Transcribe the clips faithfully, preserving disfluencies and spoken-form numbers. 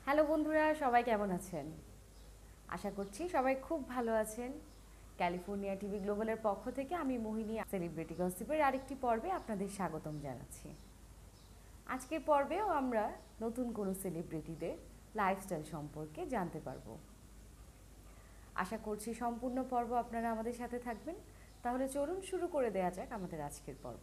Hello বন্ধুরা, সবাই কেমন আছেন? আশা করছি সবাই খুব ভালো আছেন। ক্যালিফোর্নিয়া টিভি গ্লোবালের পক্ষ থেকে আমি মোহিনী সেলিব্রিটি গসিপের আরেকটি পর্বে আপনাদের স্বাগতম জানাচ্ছি। আজকের পর্বেও আমরা নতুন কোনো সেলিব্রিটিদের লাইফস্টাইল সম্পর্কে জানতে পারবো। আশা করছি সম্পূর্ণ পর্ব আপনারা আমাদের সাথে থাকবেন। তাহলে চলুন শুরু করে দেওয়া যাক আমাদের আজকের পর্ব।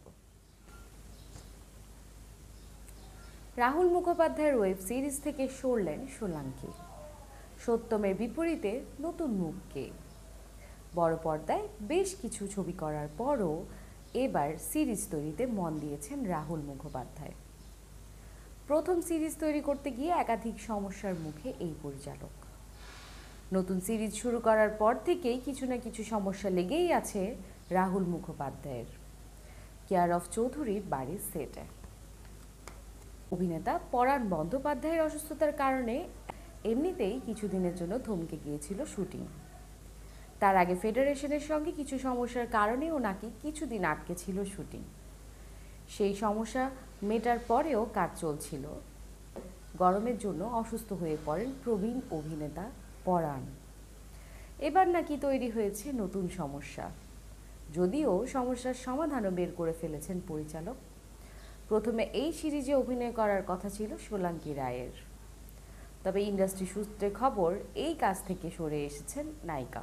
রাহুল মুখোপাধ্যায়ের ওয়েব সিরিজ থেকে সরলেন সোলাঙ্কি। সত্যমের বিপরীতে নতুন মুখকে। বড় পর্দায় বেশ কিছু ছবি করার পরও এবার সিরিজ তৈরিতে মন দিয়েছেন রাহুল মুখোপাধ্যায়। প্রথম সিরিজ তৈরি করতে গিয়ে একাধিক সমস্যার মুখে এই পরিচালক। নতুন সিরিজ শুরু করার পর থেকেই কিছু না কিছু সমস্যা লেগেই আছে রাহুল মুখোপাধ্যায়ের। কেয়ার অফ চৌধুরীর বাড়ির সেটে অভিনেতা পরাণ বন্দ্যোপাধ্যায়ের অসুস্থতার কারণে এমনিতেই কিছুদিনের জন্য থমকে গিয়েছিল শুটিং। তার আগে ফেডারেশনের সঙ্গে কিছু সমস্যার কারণেও নাকি কিছুদিন আটকে ছিল শুটিং। সেই সমস্যা মেটার পরেও কাজ চলছিল। গরমের জন্য অসুস্থ হয়ে পড়েন প্রবীণ অভিনেতা পরাণ। এবার নাকি তৈরি হয়েছে নতুন সমস্যা, যদিও সমস্যার সমাধানও বের করে ফেলেছেন পরিচালক। প্রথমে এই সিরিজে অভিনয় করার কথা ছিল সোলাঙ্কি রায়ের, তবে ইন্ডাস্ট্রি সূত্রে খবর এই কাজ থেকে সরে এসেছেন নায়িকা।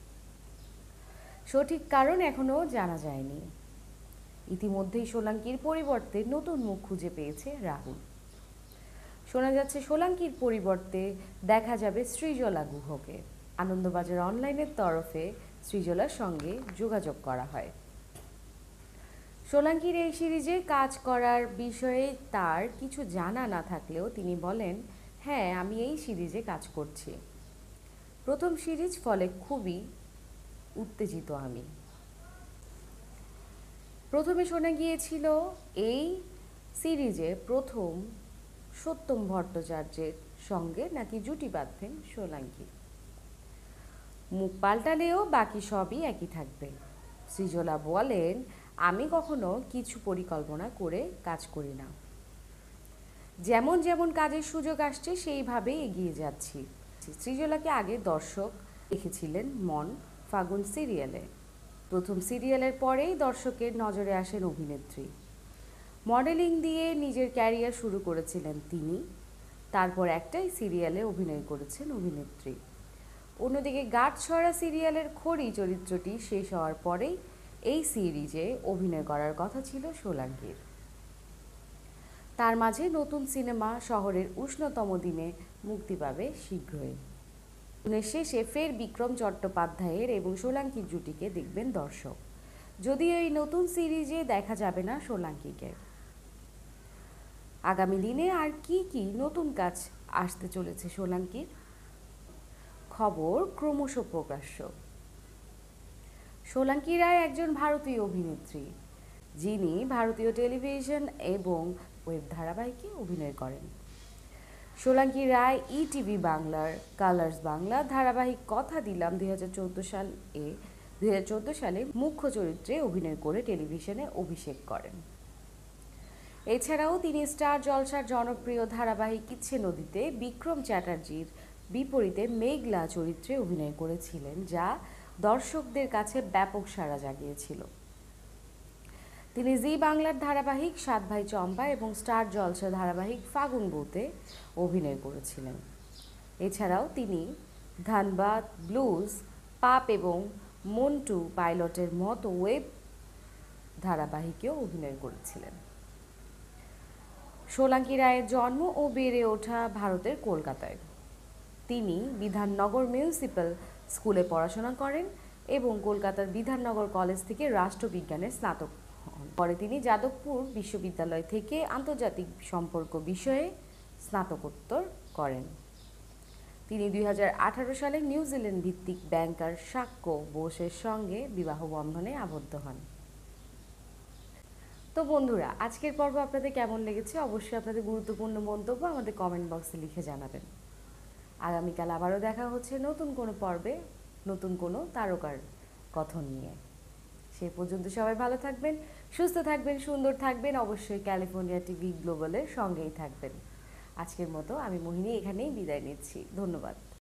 সঠিক কারণ এখনও জানা যায়নি। ইতিমধ্যেই সোলাঙ্কির পরিবর্তে নতুন মুখ খুঁজে পেয়েছে রাহুল। শোনা যাচ্ছে সোলাঙ্কির পরিবর্তে দেখা যাবে সৃজলা গুহকে। আনন্দবাজার অনলাইনের তরফে সৃজলার সঙ্গে যোগাযোগ করা হয়। সোলাঙ্কির এই সিরিজে কাজ করার বিষয়ে তার কিছু জানা না থাকলেও তিনি বলেন, হ্যাঁ, আমি এই সিরিজে কাজ করছি। প্রথম সিরিজ, ফলে খুবই উত্তেজিত আমি। প্রথমে শোনা গিয়েছিল এই সিরিজে প্রথম সত্যম ভট্টাচার্যের সঙ্গে নাকি জুটি বাঁধবেন সোলাঙ্কি। মুখ পাল্টালেও বাকি সবই একই থাকবে। সৃজলা বলেন, আমি কখনো কিছু পরিকল্পনা করে কাজ করি না। যেমন যেমন কাজের সুযোগ আসছে সেইভাবেই এগিয়ে যাচ্ছি। সৃজলাকে আগে দর্শক দেখেছিলেন মন ফাগুন সিরিয়ালে। প্রথম সিরিয়ালের পরেই দর্শকের নজরে আসেন অভিনেত্রী। মডেলিং দিয়ে নিজের ক্যারিয়ার শুরু করেছিলেন তিনি। তারপর একটাই সিরিয়ালে অভিনয় করেছেন অভিনেত্রী। অন্যদিকে গাঁটছড়া সিরিয়ালের খড়ি চরিত্রটি শেষ হওয়ার পরেই এই সিরিজে অভিনয় করার কথা ছিল সোলাঙ্কির। তার মাঝে নতুন সিনেমা শহরের উষ্ণতম দিনে মুক্তি পাবে শীঘ্রই। দিনের শেষে ফের বিক্রম চট্টোপাধ্যায়ের এবং সোলাঙ্কির জুটিকে দেখবেন দর্শক, যদিও এই নতুন সিরিজে দেখা যাবে না সোলাঙ্কিকে। আগামী দিনে আর কি কি নতুন কাজ আসতে চলেছে সোলাঙ্কির, খবর ক্রমশ প্রকাশ্য। সোলাঙ্কি রায় একজন ভারতীয় অভিনেত্রী, যিনি ভারতীয় টেলিভিশন এবং ওয়েব ধারাবাহিকে অভিনয় করেন। সোলাঙ্কি রায় ইটিভি বাংলার কালার্স বাংলা ধারাবাহিক কথা দিলাম দুই হাজার চোদ্দো সালে দুই হাজার চোদ্দো সালে মুখ্য চরিত্রে অভিনয় করে টেলিভিশনে অভিষেক করেন। এছাড়াও তিনি স্টার জলসার জনপ্রিয় ধারাবাহিক ইচ্ছে নদীতে বিক্রম চ্যাটার্জির বিপরীতে মেঘলা চরিত্রে অভিনয় করেছিলেন, যা দর্শকদের কাছে ব্যাপক সাড়া জাগিয়েছিল। তিনি জি বাংলার ধারাবাহিক সাত ভাই চম্পা এবং স্টার জলসা ধারাবাহিক ফাগুন বউতে অভিনয় করেছিলেন। এছাড়াও তিনি ধানবাদ ব্লুজ, পাপ এবং মন্টু পাইলটের মতো ওয়েব ধারাবাহিকেও অভিনয় করেছিলেন। সোলাঙ্কি রায়ের জন্ম ও বেড়ে ওঠা ভারতের কলকাতায়। তিনি বিধাননগর মিউনিসিপ্যাল স্কুলে পড়াশোনা করেন এবং কলকাতার বিধাননগর কলেজ থেকে রাষ্ট্রবিজ্ঞানের স্নাতক হন। পরে তিনি যাদবপুর বিশ্ববিদ্যালয় থেকে আন্তর্জাতিক সম্পর্ক বিষয়ে স্নাতকোত্তর করেন। তিনি দুই হাজার আঠারো সালে নিউজিল্যান্ড ভিত্তিক ব্যাংকার সাক্ষ্য বোসের সঙ্গে বিবাহ বন্ধনে আবদ্ধ হন। তো বন্ধুরা, আজকের পর্ব আপনাদের কেমন লেগেছে অবশ্যই আপনাদের গুরুত্বপূর্ণ মন্তব্য আমাদের কমেন্ট বক্সে লিখে জানাবেন। আগামীকাল আবারও দেখা হচ্ছে নতুন কোনো পর্বে, নতুন কোনো তারকার কথন নিয়ে। সেই পর্যন্ত সবাই ভালো থাকবেন, সুস্থ থাকবেন, সুন্দর থাকবেন। অবশ্যই ক্যালিফোর্নিয়া টিভি গ্লোবালের সঙ্গেই থাকবেন। আজকের মতো আমি মোহিনী এখানেই বিদায় নিচ্ছি। ধন্যবাদ।